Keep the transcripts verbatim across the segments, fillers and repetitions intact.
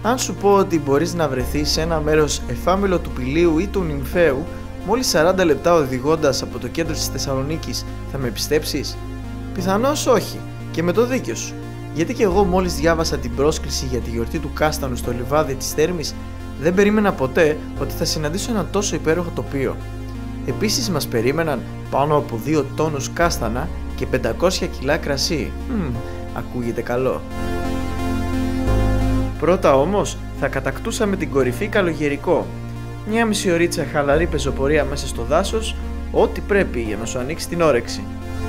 Αν σου πω ότι μπορείς να βρεθείς σε ένα μέρος εφάμιλο του Πηλίου ή του Νυμφαίου μόλις σαράντα λεπτά οδηγώντας από το κέντρο της Θεσσαλονίκης, θα με πιστέψεις? Πιθανώς όχι, και με το δίκιο σου. Γιατί και εγώ μόλις διάβασα την πρόσκληση για τη γιορτή του κάστανου στο λιβάδι της Θέρμης, δεν περίμενα ποτέ ότι θα συναντήσω ένα τόσο υπέροχο τοπίο. Επίσης μας περίμεναν πάνω από δύο τόνους κάστανα και πεντακόσια κιλά κρασί. Μμμ, ακούγεται καλό. Πρώτα όμως θα κατακτούσαμε την κορυφή Καλογερικό. Μια μισή ωρίτσα χαλαρή πεζοπορία μέσα στο δάσος, ό,τι πρέπει για να σου ανοίξει την όρεξη.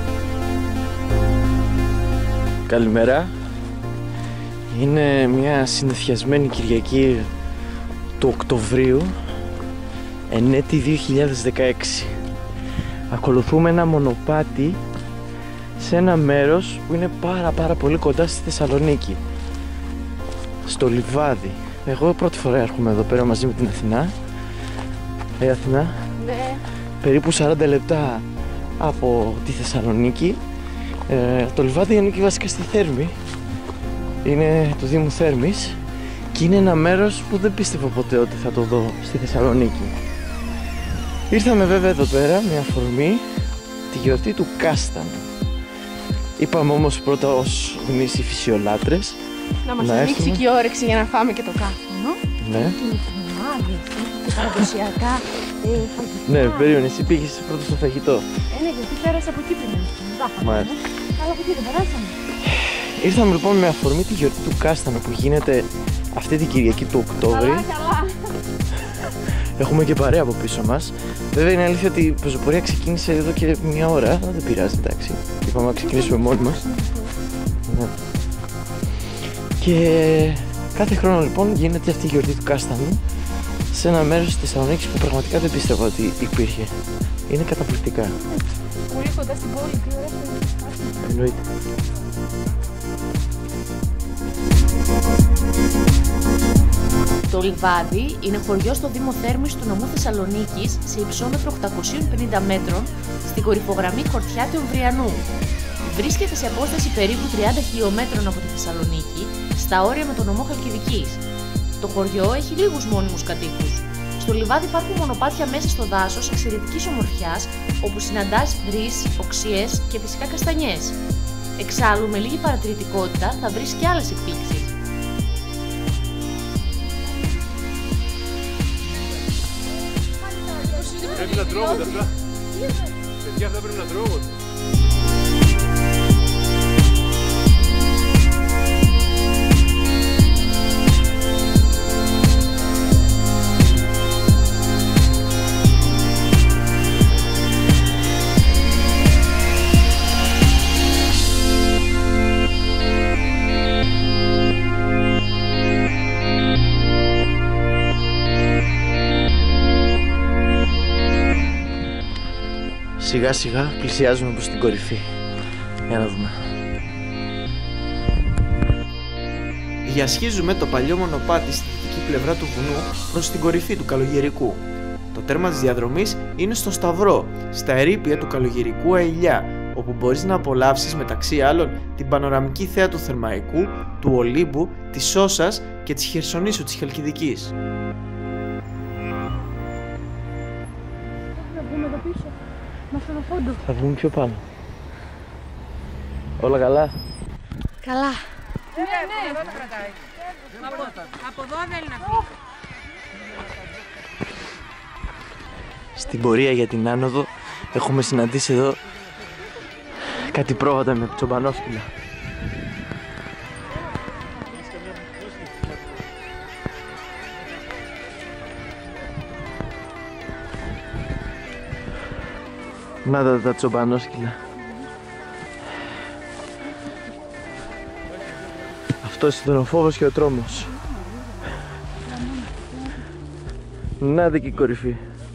Καλημέρα. Είναι μια συννεφιασμένη Κυριακή του Οκτωβρίου, εν έτη δύο χιλιάδες δεκαέξι. Ακολουθούμε ένα μονοπάτι σε ένα μέρος που είναι πάρα πάρα πολύ κοντά στη Θεσσαλονίκη, στο Λιβάδι. Εγώ πρώτη φορά έρχομαι εδώ πέρα μαζί με την Αθηνά. Ε, Αθηνά. Ναι. Περίπου σαράντα λεπτά από τη Θεσσαλονίκη. Ε, το Λιβάδι ανήκει βασικά στη Θέρμη. Είναι του Δήμου Θέρμης και είναι ένα μέρος που δεν πίστευα ποτέ ότι θα το δω στη Θεσσαλονίκη. Ήρθαμε βέβαια εδώ πέρα με αφορμή τη γιορτή του κάστανου. Είπαμε όμως πρώτα ως γνήσιοι φυσιολάτρες να μας να ανοίξει έρθουμε... και η όρεξη για να φάμε και το κάστανο. Ναι. Και φουμάδες και παραδοσιακά ε, φαγητά. Ναι, περίμενε, εσύ πήγες πρώτα στο φαγητό. Ε, ναι, γιατί πέρασα από εκεί πριν. Μάλιστα. Αλλά από εκεί δεν περάσαμε. Ήρθαμε λοιπόν με αφορμή τη γιορτή του κάστανου που γίνεται αυτή την Κυριακή του Οκτώβρη. Καλά, καλά. Έχουμε και παρέα από πίσω μας. Βέβαια είναι αλήθεια ότι η πεζοπορία ξεκίνησε εδώ και μια ώρα, αλλά δεν πειράζει, εντάξει. Είπαμε να ξεκινήσουμε μόνοι μας. Ναι. Και κάθε χρόνο λοιπόν γίνεται αυτή η γιορτή του κάστανου σε ένα μέρος της Θεσσαλονίκης που πραγματικά δεν πίστευα ότι υπήρχε. Είναι καταπληκτικά. Πολύ κοντά στην πόλη, τι ωραία που είναι. Εννοείται. Το Λιβάδι είναι χωριό στο Δήμο Θέρμης του νομού Θεσσαλονίκης σε υψόμετρο οκτακόσια πενήντα μέτρων στην κορυφογραμμή χορτιά του Εμβριανού. Βρίσκεται σε απόσταση περίπου τριάντα χιλιόμετρων από τη Θεσσαλονίκη, στα όρια με τον νομό Χαλκιδικής. Το χωριό έχει λίγους μόνιμους κατοίκους. Στο Λιβάδι υπάρχουν μονοπάτια μέσα στο δάσος εξαιρετικής ομορφιάς, όπου συναντάς βρύς, οξιές και φυσικά καστανιές. Εξάλλου, με λίγη παρατηρητικότητα θα βρεις και άλλες εκπλήξεις. Πρέπει να τρώγονται αυτά. Παιδιά, αυτά πρέπει να τρώγονται. Σιγά σιγά πλησιάζουμε προς την κορυφή. Για να δούμε. Διασχίζουμε το παλιό μονοπάτι στη δυτική πλευρά του βουνού προς την κορυφή του Καλογερικού. Το τέρμα της διαδρομής είναι στο Σταυρό, στα ερείπια του Καλογερικού Αηλιά, όπου μπορείς να απολαύσεις μεταξύ άλλων την πανοραμική θέα του Θερμαϊκού, του Ολύμπου, της Σώσας και της Χερσονήσου της Χαλκιδικής. Θα βγούμε πιο πάνω. Όλα καλά? Καλά. Ναι, ναι, εδώ το κρατάει. Από, από εδώ θέλει να φύγει. Στην πορεία για την άνοδο έχουμε συναντήσει εδώ κάτι πρόβατα με τσομπανόφυλλα. Να τα, τα τσομπανόσκυλα. Αυτός ήταν ο φόβος και ο τρόμος. Να δει και η κορυφή.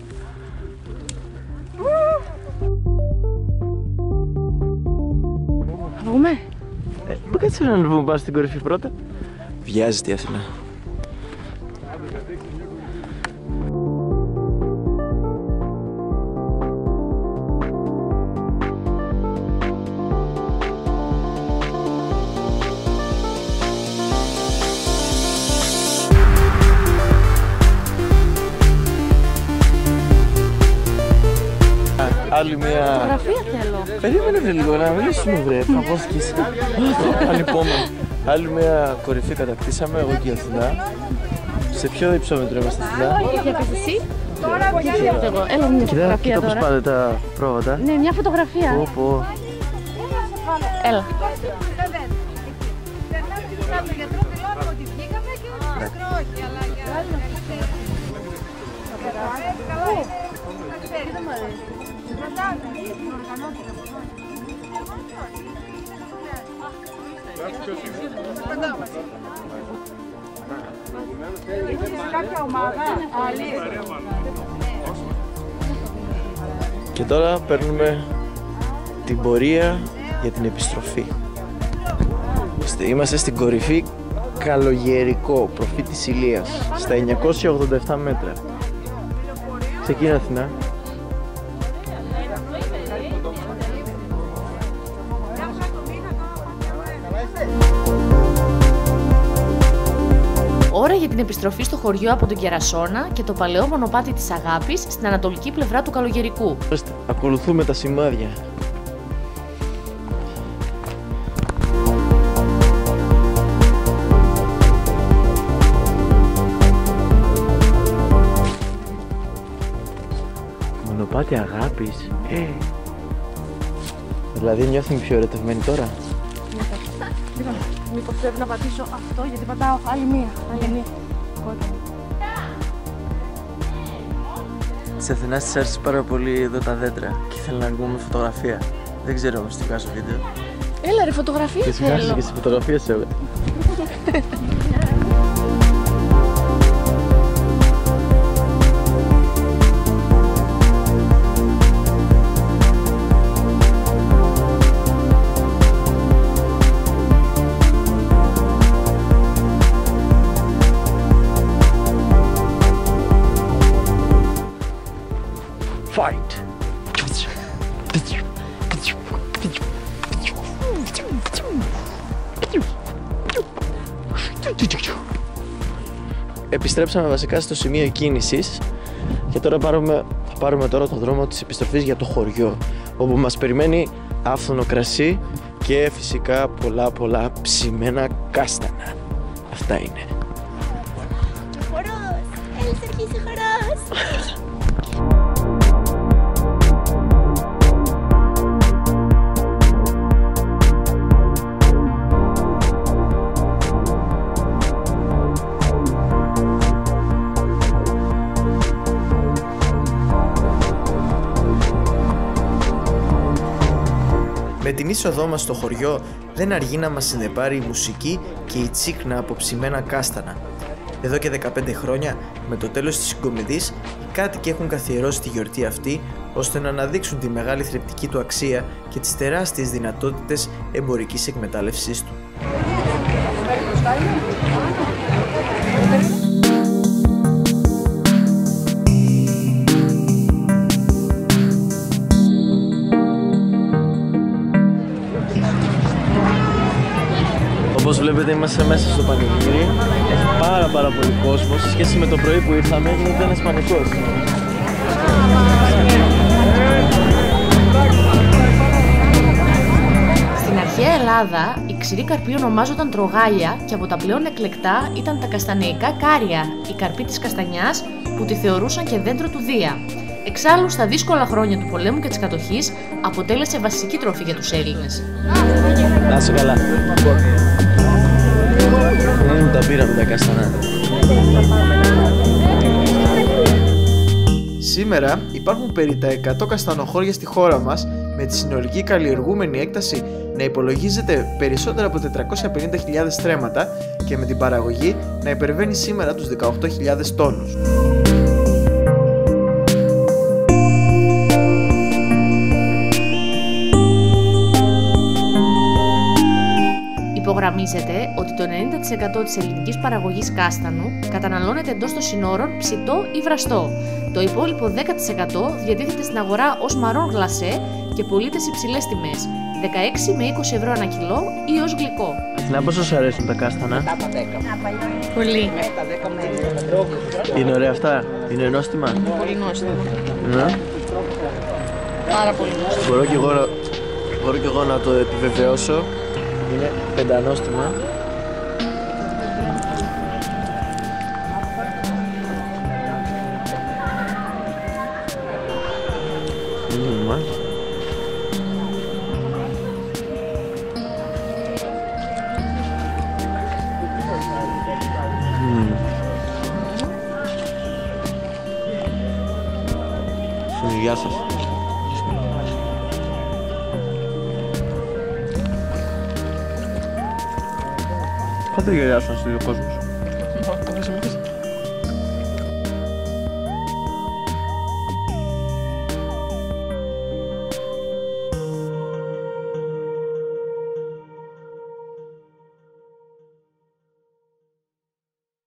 Θα βγούμε. Ε, πού κάτσε να ανεβούμε πάνω στην κορυφή πρώτα. Βιάζεται η Αθηνά. άλλη μια... Φωτογραφία θέλω. Περίμενε βρε λίγο να μιλήσουμε βρε, φαγώθηκες. Ανυπόμονη. Άλλη μια κορυφή κατακτήσαμε, εγώ και η Αθηνά. Σε ποιο υψόμετρο είμαστε, Αθηνά? Για πες εσύ. Εγώ. Έλα μια Κοίτα, φωτογραφία κοίτα πώς τώρα. πάνε τα πρόβατα. Ναι, μια φωτογραφία. Πω πω. Έλα. Και τώρα παίρνουμε την πορεία για την επιστροφή. Είμαστε στην κορυφή Καλογερικό, προφή της Ηλίας, στα εννιακόσια ογδόντα επτά μέτρα. Ξεκίνα, Αθηνά. Ώρα για την επιστροφή στο χωριό από τον Κερασώνα και το παλαιό μονοπάτι της Αγάπης στην ανατολική πλευρά του Καλογερικού. Ακολουθούμε τα σημάδια. Μονοπάτι Αγάπης. Ε. Δηλαδή νιώθουμε πιο ερωτευμένοι τώρα. Λοιπόν, μήπως πρέπει να πατήσω αυτό γιατί πατάω άλλη μία. Άλλη μία. Της Αθηνάς της άρεσε πάρα πολύ εδώ τα δέντρα και ήθελα να βγούμε φωτογραφία. Δεν ξέρω όμως τι βγάζω βίντεο. Έλα ρε, φωτογραφία Και θέλω. σιγά και στη φωτογραφία σε έβγαλε. Fight! Επιστρέψαμε βασικά στο σημείο κίνησης και τώρα πάρουμε, θα πάρουμε τώρα τον δρόμο της επιστροφής για το χωριό, όπου μας περιμένει άφθονο κρασί και φυσικά πολλά πολλά ψημένα κάστανα. Αυτά είναι. Χορός! Έλα, αρχίσει χορός! Με την είσοδό μας στο χωριό δεν αργεί να μας συνεπάρει η μουσική και η τσίχνα από ψημένα κάστανα. Εδώ και δεκαπέντε χρόνια, με το τέλος της συγκομιδής, οι κάτοικοι έχουν καθιερώσει τη γιορτή αυτή ώστε να αναδείξουν τη μεγάλη θρεπτική του αξία και τις τεράστιες δυνατότητες εμπορικής εκμετάλλευσής του. Όπως βλέπετε είμαστε μέσα στο πανηγύρι. Έχει πάρα πάρα πολύ κόσμο. Σε σχέση με το πρωί που ήρθαμε γίνεται ένας πανικός. Στην αρχαία Ελλάδα, οι ξηροί καρποί ονομάζονταν τρογάλια και από τα πλέον εκλεκτά ήταν τα καστανεϊκά κάρια, η καρπή της καστανιάς που τη θεωρούσαν και δέντρο του Δία. Εξάλλου, στα δύσκολα χρόνια του πολέμου και της κατοχής, αποτέλεσε βασική τροφή για τους Έλληνες. Να είσαι καλά. Δεν τα πήραμε τα καστανά. Σήμερα υπάρχουν περί τα εκατό καστανοχώρια στη χώρα μας, με τη συνολική καλλιεργούμενη έκταση να υπολογίζεται περισσότερα από τετρακόσιες πενήντα χιλιάδες στρέμματα και με την παραγωγή να υπερβαίνει σήμερα τους δεκαοκτώ χιλιάδες τόνους. Υπογραμμίζεται ότι το ενενήντα τοις εκατό της ελληνικής παραγωγής κάστανου καταναλώνεται εντός των συνόρων ψητό ή βραστό. Το υπόλοιπο δέκα τοις εκατό διατίθεται στην αγορά ως μαρόν γλασέ και πωλείται σε υψηλές τιμές, δεκαέξι με είκοσι ευρώ ένα κιλό ή ως γλυκό. Αθηνά, πόσο σου αρέσουν τα κάστανα? Πολύ. Είναι ωραία αυτά? Είναι νόστιμα? Πολύ νόστιμο. Ναι. Πάρα πολύ. Μπορώ και εγώ να, μπορώ και εγώ να το επιβεβαιώσω. Είναι πεντανόστιμα. Mm, Γεια σας. Πάντα γελιάσαν στους δύο κόσμους.